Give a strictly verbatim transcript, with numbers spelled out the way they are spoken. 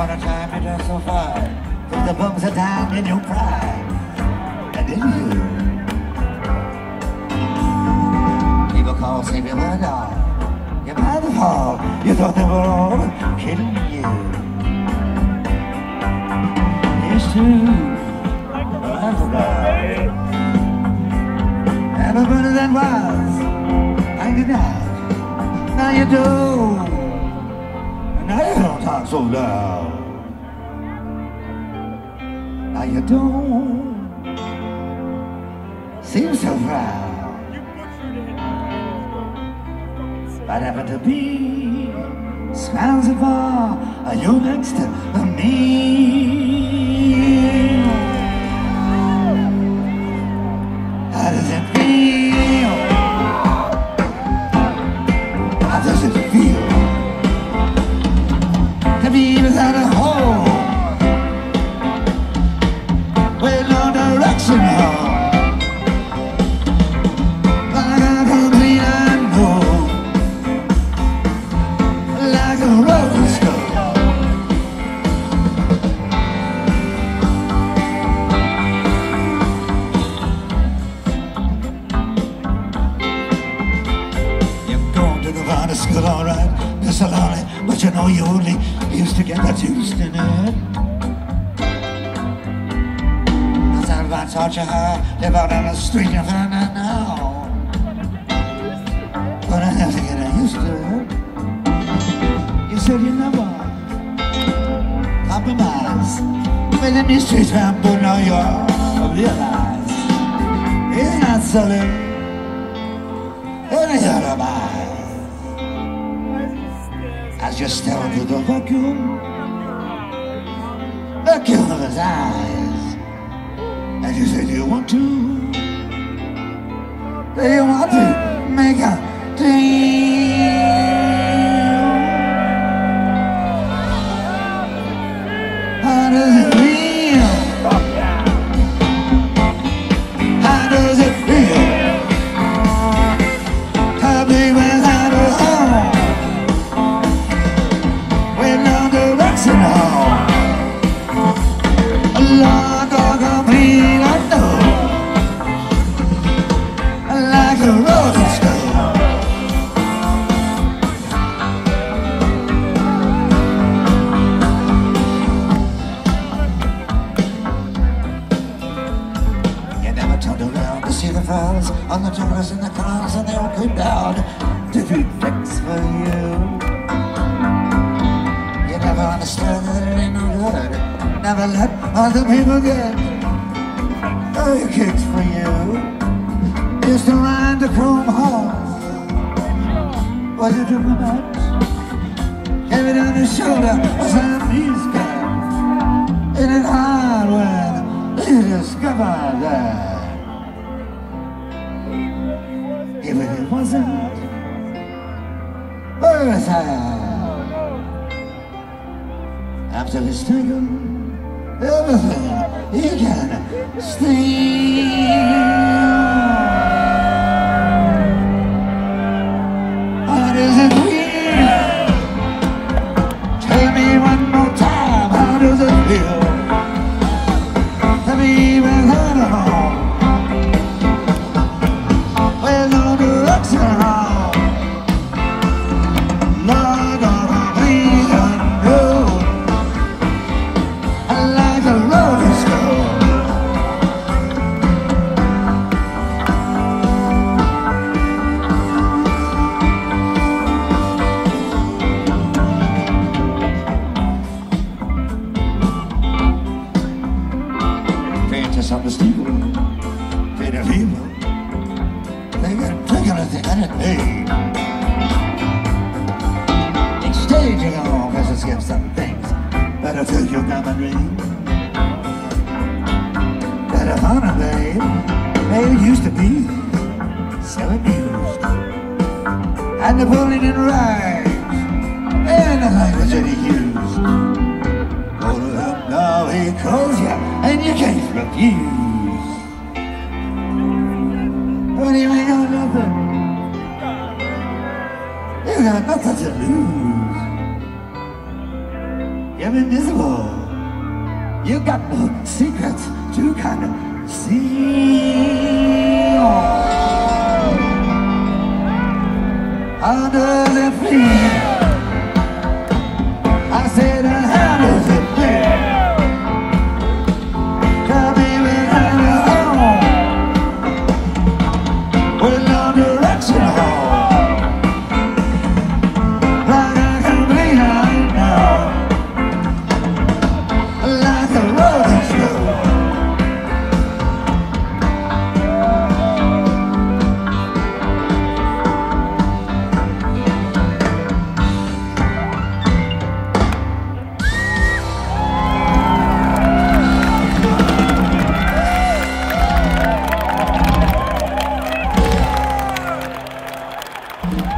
upon a time you dressed so fine, took the bumps of time in your pride. And then you, people call, say, you might die, you might fall. You thought they were all kidding you. It's true, I forgot. Everybody that was, I did not. Now you do. Now you don't talk so loud. Now you don't seem so proud. What happened to be smiles of all are you next to me? How does it feel? How does it feel to be without a home, with no direction home, like a complete unknown, like a roller stone? School, all right, Miss Alani, but you know you only used to get the juice in it. That's how I taught you how to live out on the street and find out now. But I have to get used to it. You said you never compromise with the mysteries found, but now you realize it's not selling any other mind. As you stare into the vacuum, vacuum of his eyes, and you say, do you want to? Do you want to make a deal? How does it feel? How does it feel to be without a home? Like a complete unknown, like a rolling stone. You never turned around to see the flowers on the tourists and the clowns, and they all came down to do tricks for you. You never understood that it ain't no good. Never let other people get other kicks for you. Used to ride the chrome horse. Was it a match? Carried on his shoulder a Siamese cat. Ain't it hard when you discover that if it wasn't worth it, after it's taken everything you can steal. How does it feel? Tell me one more time, how does it feel to be without a home, with no direction home, like a complete unknown, like a rolling stone. Paint on the steeple, paint a people. They got taken anything and it paid. Exchanging all visits give some things better fill your diamond ring. Better honor, babe. Babe used to be so amused. And the bullying and rags and the language that he used. Go to him now, he calls you and you can't refuse. When you ain't got nothing, you got nothing to lose. You invisible. You got no secrets to kind of see. How does it feel? I said, how does it feel? Tell me without a home, with no direction home, like a complete unknown, like a rolling stone. Thank you.